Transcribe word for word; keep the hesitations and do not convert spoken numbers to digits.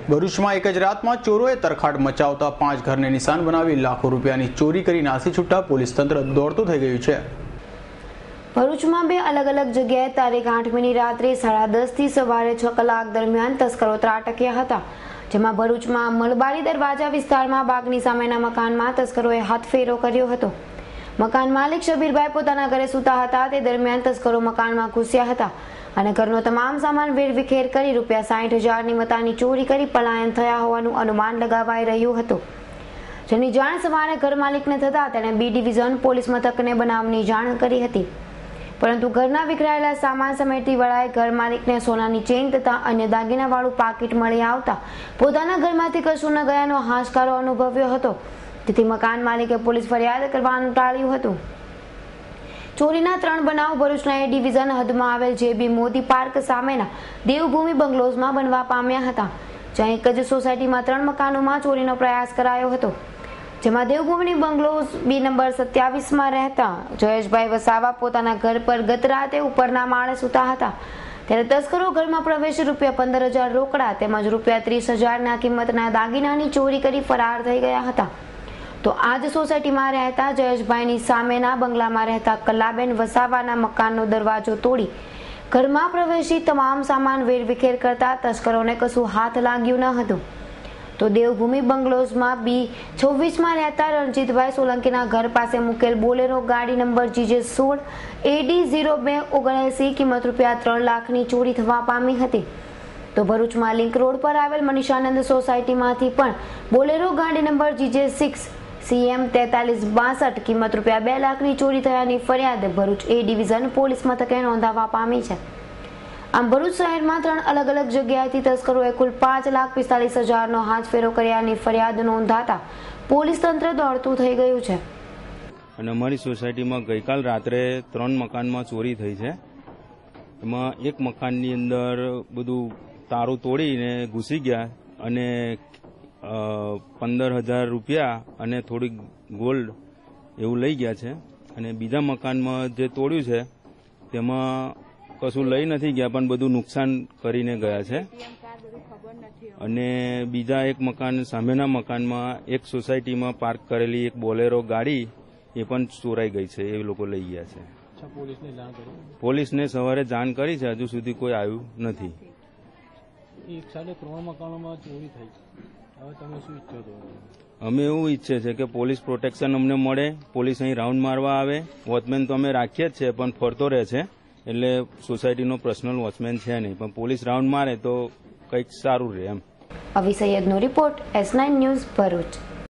ભરૂચમાં એક જ રાતમાં ચોરોએ તરખાટ મચાવતા પાંચ ઘરને નિશાન બનાવી લાખો રૂપિયાની ચોરી કરી નાસી છૂટતા પોલીસ તંત્ર દોડતું થઈ ગયું છે। ભરૂચમાં બે અલગ અલગ જગ્યાએ તારીખ આઠમીની રાત્રે સાડા દસ થી સવારે છ કલાક દરમિયાન તસ્કરો ત્રાટક્યા હતા, જેમાં ભરૂચમાં મલબારી દરવાજા વિસ્તારમાં બાગની સામેના મકાનમાં તસ્કરોએ હાથફેરો કર્યો હતો। મકાન માલિક શબીરભાઈ પોતાના ઘરે સૂતા હતા તે દરમિયાન તસ્કરો મકાનમાં ઘૂસ્યા હતા અને ઘરનો તમામ સામાન વેરવિખેર કરી રૂપિયા સાઠ હજારની મતાની ચોરી કરી પલાયન થયા હોવાનું અનુમાન લગાવાઈ રહ્યું હતું, જેની જાણ સવારે ઘર માલિકને થતા તેણે બી ડિવિઝન પોલીસ મથકને બનાવની જાણ કરી હતી, પરંતુ ઘરના વિખરાયેલા સામાન સમેટતી વડાએ ઘર માલિકને સોનાની ચેઇન તથા અન્ય દાગીનાવાળું પાકીટ મળી આવતા પોતાના ઘરમાંથી કશું ન ગયાનો હાશકારો અનુભવ્યો હતો, તેથી મકાન માલિકે પોલીસ ફરિયાદ કરવાનું ટાળ્યું હતું। ચોરીના ત્રણ બનાવ ભરૂચના એ ડિવિઝન હદમાં આવેલ જે બી મોદી પાર્ક સામેના દેવભૂમિ બંગલોઝમાં બનવા પામ્યા હતા, જ્યાં એક જ સોસાયટીમાં ત્રણ મકાનોમાં ચોરીનો પ્રયાસ કરાયો હતો, જેમાં દેવભૂમિ બંગલોઝ બી નંબર સત્યાવીસમાં રહેતા જયેશભાઈ વસાવા પોતાના ઘર પર ગત રાતે ઉપરના માળે સૂતા હતા, ત્યારે તસ્કરો ઘરમાં પ્રવેશી રૂપિયા પંદર હજાર રોકડા તેમજ રૂપિયા ત્રીસ હજારના કિંમતના દાગીનાની ચોરી કરી ફરાર થઈ ગયા હતા। તો આજ સોસાયટીમાં રહેતા જયેશભાઈની સામેના બંગલામાં રહેતા કલાબેન વસાવાના મકાનનો દરવાજો તોડી ઘરમાં પ્રવેશી તમામ સામાન વેરવિખેર કરતા તસ્કરોને કશું હાથ લાગ્યું ન હતું। તો દેવભૂમિ બંગલોઝમાં બી છવ્વીસમાં રહેતા રણજીતભાઈ સોલંકીના ઘર પાસે મૂકેલ બોલેરો ગાડી નંબર જીજે સોળ એડી ઝીરો બે ઓગણએસી કિંમત રૂપિયા ત્રણ લાખની ચોરી થવા પામી હતી। તો ભરૂચમાં લિંક રોડ પર આવેલ મનીષાનંદ સોસાયટીમાંથી પણ બોલેરો ગાડી નંબર જીજે સિક્સ સીએમ તેતાલીસ બાસઠ કિંમત રૂપિયા બે લાખની ચોરી થયાની ફરિયાદ ભરૂચ એ ડિવિઝન પોલીસ મથકે નોંધાવા પામી છે। આમ ભરૂચ શહેરમાં ત્રણ અલગ અલગ જગ્યાએથી તસ્કરોએ કુલ પાંચ લાખ પિસ્તાલીસ હજારનો હાથફેરો કર્યાની ફરિયાદ નોંધાતા પોલીસ તંત્ર દોડતું થઈ ગયું છે। અને અમારી સોસાયટીમાં ગઈકાલ રાત્રે ત્રણ મકાનમાં ચોરી થઈ છે, એમાં એક મકાનની અંદર બધું તારું તોડીને ઘૂસી ગયા અને પંદર હજાર રૂપિયા અને થોડીક ગોલ્ડ એવું લઈ ગયા છે, અને બીજા મકાનમાં જે તોડ્યું છે તેમાં કશું લઈ નથી ગયા પણ બધું નુકસાન કરીને ગયા છે। અને બીજા એક મકાન સામેના મકાનમાં એક સોસાયટીમાં પાર્ક કરેલી એક બોલેરો ગાડી એ પણ ચોરાઈ ગઈ છે, એ લોકો લઈ ગયા છે। પોલીસને સવારે જાણ કરી છે, હજુ સુધી કોઈ આવ્યું નથી। એક સાથે ત્રણ મકાનોમાં ચોરી થઈ, હવે તમે શું ઈચ્છો છો? અમે એવું ઈચ્છે છે કે પોલીસ પ્રોટેક્શન અમને મળે, પોલીસ અહીં રાઉન્ડ મારવા આવે। વોચમેન તો અમે રાખીએ જ છે પણ ફરતો રહે છે, એટલે સોસાયટીનો પર્સનલ વોચમેન છે નહીં, પણ પોલીસ રાઉન્ડ મારે તો કંઈક સારું રહે એમ। અવી સૈયદનો report, S nine news Bharuch.